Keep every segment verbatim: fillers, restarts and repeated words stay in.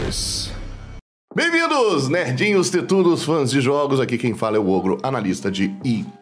nós! Bem-vindos, nerdinhos, tetudos, fãs de jogos. Aqui quem fala é o Ogro, analista de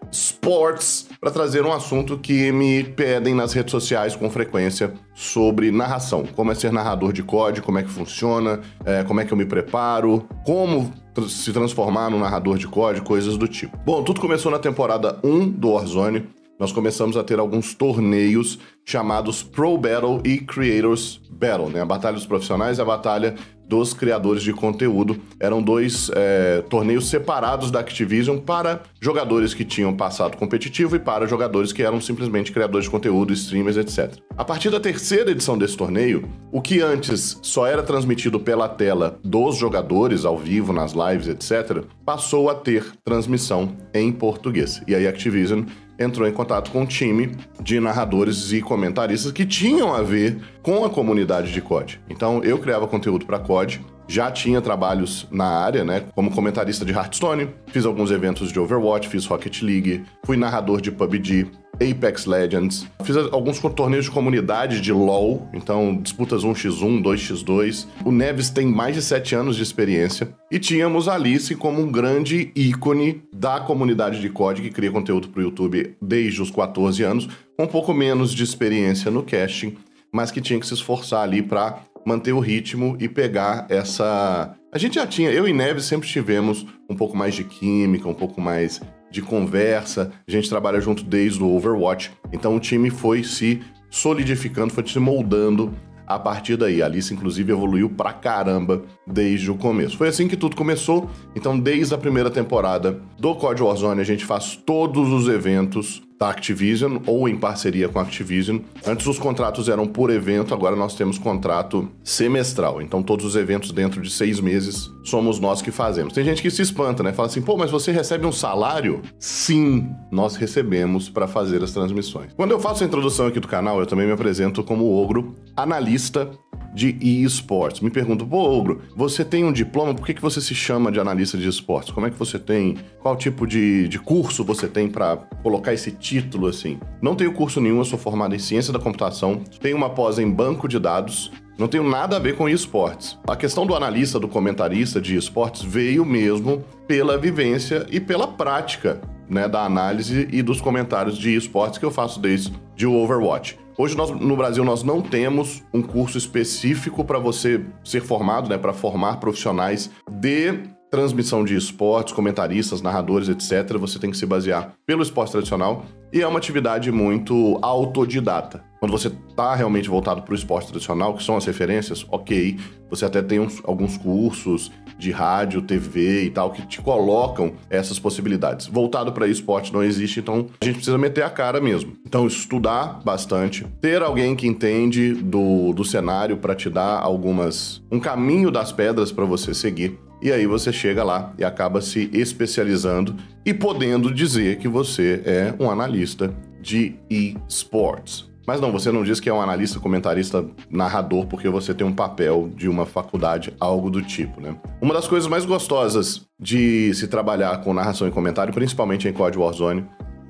eSports, para trazer um assunto que me pedem nas redes sociais com frequência sobre narração. Como é ser narrador de C O D, como é que funciona, é, como é que eu me preparo, como se transformar num narrador de C O D, coisas do tipo. Bom, tudo começou na temporada um do Warzone. Nós começamos a ter alguns torneios chamados Pro Battle e Creators Battle, né? A batalha dos profissionais e a batalha dos criadores de conteúdo. Eram dois é, torneios separados da Activision para jogadores que tinham passado competitivo e para jogadores que eram simplesmente criadores de conteúdo, streamers, etcétera. A partir da terceira edição desse torneio, o que antes só era transmitido pela tela dos jogadores, ao vivo, nas lives, etcétera, passou a ter transmissão em português. E aí a Activision entrou em contato com um time de narradores e comentaristas que tinham a ver com a comunidade de C O D. Então, eu criava conteúdo para C O D, já tinha trabalhos na área, né, como comentarista de Hearthstone, fiz alguns eventos de Overwatch, fiz Rocket League, fui narrador de P U B G, Apex Legends, fiz alguns torneios de comunidade de LoL, então disputas um contra um, dois contra dois. O Neves tem mais de sete anos de experiência e tínhamos a Alice como um grande ícone da comunidade de C O D que cria conteúdo para o YouTube desde os quatorze anos, com um pouco menos de experiência no casting, mas que tinha que se esforçar ali para manter o ritmo e pegar essa... A gente já tinha, eu e Neves sempre tivemos um pouco mais de química, um pouco mais de conversa, a gente trabalha junto desde o Overwatch, então o time foi se solidificando, foi se moldando a partir daí. A Alice, inclusive, evoluiu pra caramba desde o começo. Foi assim que tudo começou, então desde a primeira temporada do C O D Warzone a gente faz todos os eventos da Activision ou em parceria com a Activision. Antes os contratos eram por evento, agora nós temos contrato semestral. Então todos os eventos dentro de seis meses somos nós que fazemos. Tem gente que se espanta, né? Fala assim, pô, mas você recebe um salário? Sim, nós recebemos para fazer as transmissões. Quando eu faço a introdução aqui do canal, eu também me apresento como Ogro, analista de eSports. Me pergunto, pô, Ogro, você tem um diploma, por que, que você se chama de analista de esportes? Como é que você tem, qual tipo de, de curso você tem para colocar esse título assim? Não tenho curso nenhum, eu sou formado em ciência da computação, tenho uma pós em banco de dados, não tenho nada a ver com esportes. A questão do analista, do comentarista de esportes veio mesmo pela vivência e pela prática, né, da análise e dos comentários de esportes que eu faço desde de Overwatch. Hoje nós, no Brasil nós não temos um curso específico para você ser formado, né, para formar profissionais de transmissão de esportes, comentaristas, narradores, etcétera. Você tem que se basear pelo esporte tradicional e é uma atividade muito autodidata. Quando você está realmente voltado para o esporte tradicional, que são as referências, ok, você até tem uns, alguns cursos de rádio, T V e tal, que te colocam essas possibilidades. Voltado para esporte não existe, então a gente precisa meter a cara mesmo. Então estudar bastante, ter alguém que entende do, do cenário para te dar algumas... um caminho das pedras para você seguir. E aí você chega lá e acaba se especializando e podendo dizer que você é um analista de eSports. Mas não, você não diz que é um analista, comentarista, narrador, porque você tem um papel de uma faculdade, algo do tipo, né? Uma das coisas mais gostosas de se trabalhar com narração e comentário, principalmente em C O D Warzone,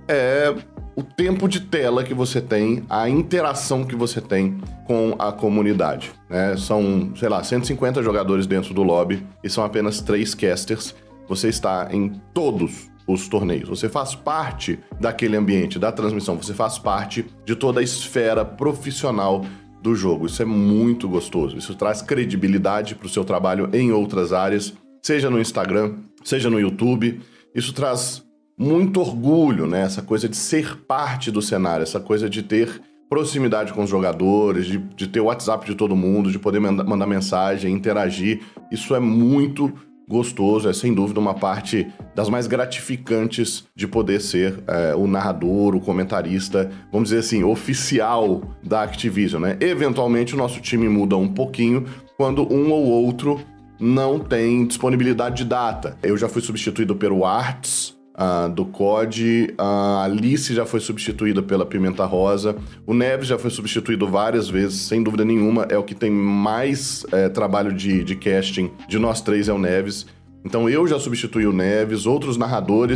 é o tempo de tela que você tem, a interação que você tem com a comunidade, né? São, sei lá, cento e cinquenta jogadores dentro do lobby e são apenas três casters. Você está em todos os torneios. Você faz parte daquele ambiente, da transmissão, você faz parte de toda a esfera profissional do jogo. Isso é muito gostoso. Isso traz credibilidade para o seu trabalho em outras áreas, seja no Instagram, seja no YouTube. Isso traz muito orgulho, né? Essa coisa de ser parte do cenário, essa coisa de ter proximidade com os jogadores, de, de ter o WhatsApp de todo mundo, de poder manda, mandar mensagem, interagir. Isso é muito gostoso, é sem dúvida uma parte das mais gratificantes de poder ser é, o narrador, o comentarista, vamos dizer assim, oficial da Activision, né? Eventualmente o nosso time muda um pouquinho quando um ou outro não tem disponibilidade de data. Eu já fui substituído pelo Arts, Uh, do C O D, a Alice já foi substituída pela Pimenta Rosa, o Neves já foi substituído várias vezes, sem dúvida nenhuma, é o que tem mais é, trabalho de, de casting de nós três, é o Neves. Então eu já substituí o Neves, outros narradores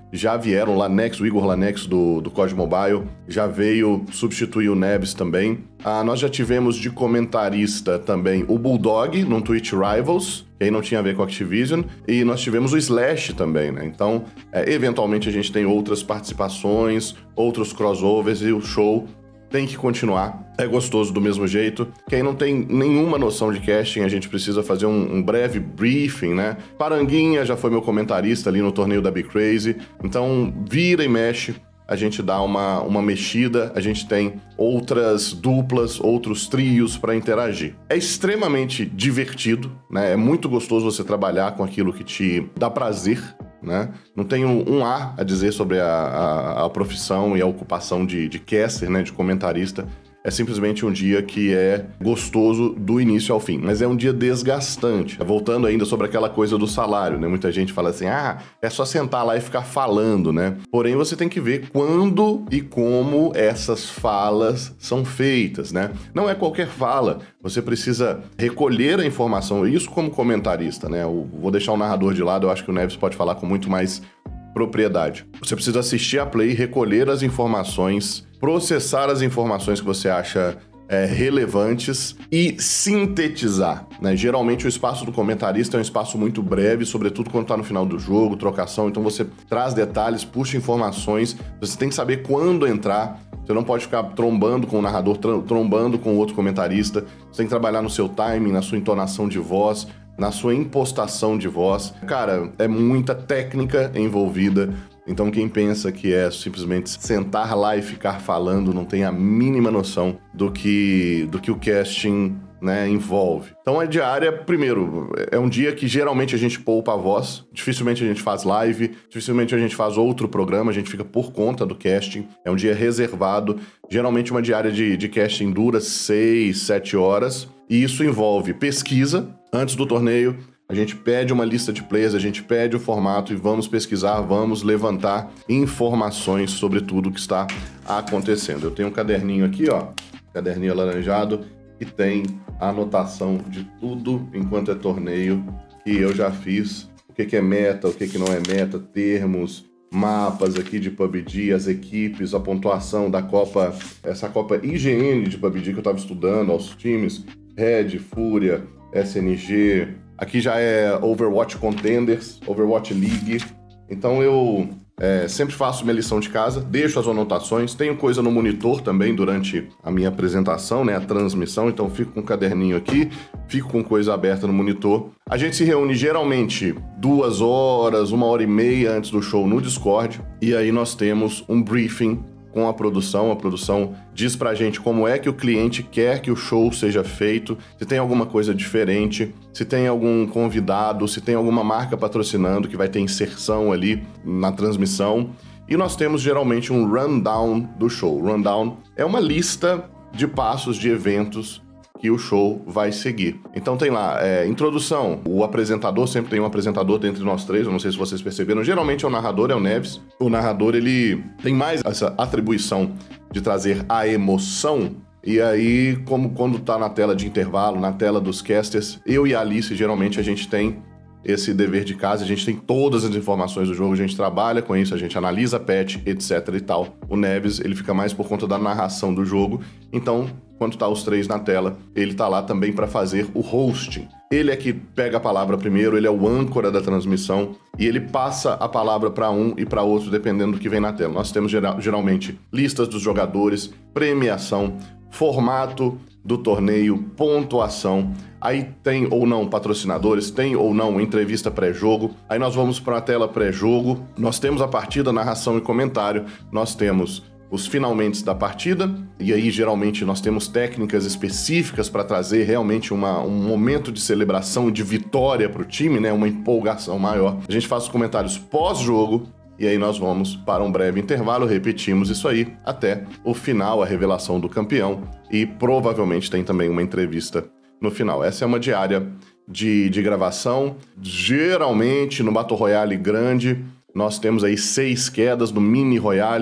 já vieram, o Lanex, o Igor Lanex do, do C O D Mobile, já veio substituir o Nebs também. Ah, nós já tivemos de comentarista também o Bulldog, no Twitch Rivals, que aí não tinha a ver com Activision, e nós tivemos o Slash também, né? Então, é, eventualmente a gente tem outras participações, outros crossovers, e o show tem que continuar. É gostoso do mesmo jeito. Quem não tem nenhuma noção de casting, a gente precisa fazer um, um breve briefing, né? Paranguinha já foi meu comentarista ali no torneio da Be Crazy. Então, vira e mexe, a gente dá uma, uma mexida, a gente tem outras duplas, outros trios para interagir. É extremamente divertido, né? É muito gostoso você trabalhar com aquilo que te dá prazer, né? Não tenho um A a dizer sobre a, a, a profissão e a ocupação de, de caster, né? De comentarista. É simplesmente um dia que é gostoso do início ao fim, mas é um dia desgastante. Voltando ainda sobre aquela coisa do salário, né? Muita gente fala assim, ah, é só sentar lá e ficar falando, né? Porém, você tem que ver quando e como essas falas são feitas, né? Não é qualquer fala, você precisa recolher a informação, isso como comentarista, né? Eu vou deixar o narrador de lado, eu acho que o Neves pode falar com muito mais propriedade. Você precisa assistir a play, recolher as informações, processar as informações que você acha é, relevantes e sintetizar, né? Geralmente o espaço do comentarista é um espaço muito breve, sobretudo quando está no final do jogo, trocação, então você traz detalhes, puxa informações, você tem que saber quando entrar, você não pode ficar trombando com o narrador, trombando com o outro comentarista, você tem que trabalhar no seu timing, na sua entonação de voz, na sua impostação de voz. Cara, é muita técnica envolvida, então quem pensa que é simplesmente sentar lá e ficar falando não tem a mínima noção do que, do que o casting, né, envolve. Então é diária, primeiro, é um dia que geralmente a gente poupa a voz, dificilmente a gente faz live, dificilmente a gente faz outro programa, a gente fica por conta do casting, é um dia reservado, geralmente uma diária de, de casting dura seis, sete horas, e isso envolve pesquisa antes do torneio. A gente pede uma lista de players, a gente pede o formato e vamos pesquisar, vamos levantar informações sobre tudo que está acontecendo. Eu tenho um caderninho aqui, ó, caderninho alaranjado, que tem a anotação de tudo enquanto é torneio que eu já fiz. O que, que é meta, o que, que não é meta, termos, mapas aqui de P U B G, as equipes, a pontuação da Copa, essa Copa I G N de P U B G que eu estava estudando, aos times, Red, Fúria, S N G... Aqui já é Overwatch Contenders, Overwatch League. Então eu é, sempre faço minha lição de casa, deixo as anotações, tenho coisa no monitor também durante a minha apresentação, né, a transmissão, então fico com um caderninho aqui, fico com coisa aberta no monitor. A gente se reúne geralmente duas horas, uma hora e meia antes do show no Discord, e aí nós temos um briefing com a produção. A produção diz pra gente como é que o cliente quer que o show seja feito, se tem alguma coisa diferente, se tem algum convidado, se tem alguma marca patrocinando que vai ter inserção ali na transmissão. E nós temos geralmente um rundown do show. Rundown é uma lista de passos de eventos que o show vai seguir. Então tem lá, é, introdução, o apresentador, sempre tem um apresentador dentre nós três, eu não sei se vocês perceberam, geralmente é o narrador, é o Neves. O narrador, ele tem mais essa atribuição de trazer a emoção, e aí, como quando tá na tela de intervalo, na tela dos casters, eu e a Alice, geralmente a gente tem esse dever de casa, a gente tem todas as informações do jogo, a gente trabalha com isso, a gente analisa patch, etc e tal. O Neves, ele fica mais por conta da narração do jogo, então, quando tá os três na tela, ele tá lá também para fazer o hosting. Ele é que pega a palavra primeiro, ele é o âncora da transmissão, e ele passa a palavra para um e para outro, dependendo do que vem na tela. Nós temos geral, geralmente listas dos jogadores, premiação, formato do torneio, pontuação, aí tem ou não patrocinadores, tem ou não entrevista pré-jogo, aí nós vamos para a tela pré-jogo, nós temos a partida, narração e comentário, nós temos os finalmente da partida, e aí geralmente nós temos técnicas específicas para trazer realmente uma, um momento de celebração e de vitória para o time, né, uma empolgação maior. A gente faz os comentários pós-jogo, e aí nós vamos para um breve intervalo, repetimos isso aí até o final, a revelação do campeão, e provavelmente tem também uma entrevista no final. Essa é uma diária de, de gravação. Geralmente no Battle Royale grande, nós temos aí seis quedas, no Mini Royale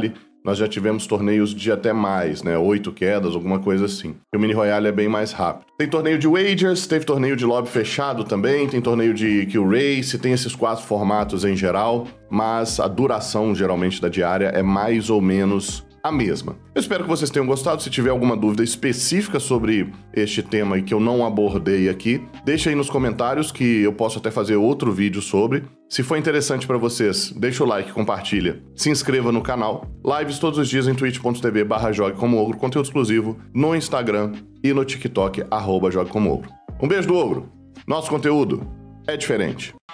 nós já tivemos torneios de até mais, né? Oito quedas, alguma coisa assim. E o Mini Royale é bem mais rápido. Tem torneio de Wagers, teve torneio de lobby fechado também, tem torneio de Kill Race, tem esses quatro formatos em geral, mas a duração, geralmente, da diária é mais ou menos a mesma. Eu espero que vocês tenham gostado. Se tiver alguma dúvida específica sobre este tema e que eu não abordei aqui, deixa aí nos comentários que eu posso até fazer outro vídeo sobre. Se for interessante para vocês, deixa o like, compartilha, se inscreva no canal. Lives todos os dias em twitch ponto tv barra jogue como ogro, conteúdo exclusivo no Instagram e no TikTok, arroba jogue como ogro. Um beijo do ogro. Nosso conteúdo é diferente.